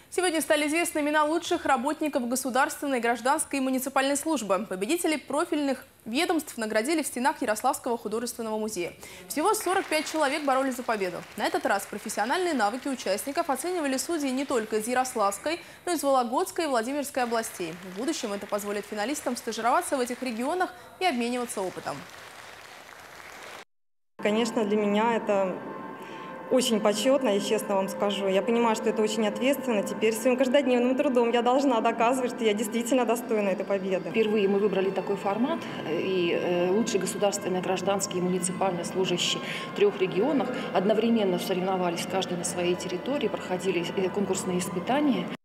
Сегодня стали известны имена лучших работников государственной, гражданской и муниципальной службы. Победителей профильных ведомств наградили в стенах Ярославского художественного музея. Всего 45 человек боролись за победу. На этот раз профессиональные навыки участников оценивали судьи не только из Ярославской, но и из Вологодской и Владимирской областей. В будущем это позволит финалистам стажироваться в этих регионах и обмениваться опытом. Конечно, для меня это очень почетно, я честно вам скажу. Я понимаю, что это очень ответственно. Теперь своим каждодневным трудом я должна доказывать, что я действительно достойна этой победы. Впервые мы выбрали такой формат, и лучшие государственные, гражданские и муниципальные служащие в 3 регионах одновременно соревновались, каждый на своей территории, проходили конкурсные испытания.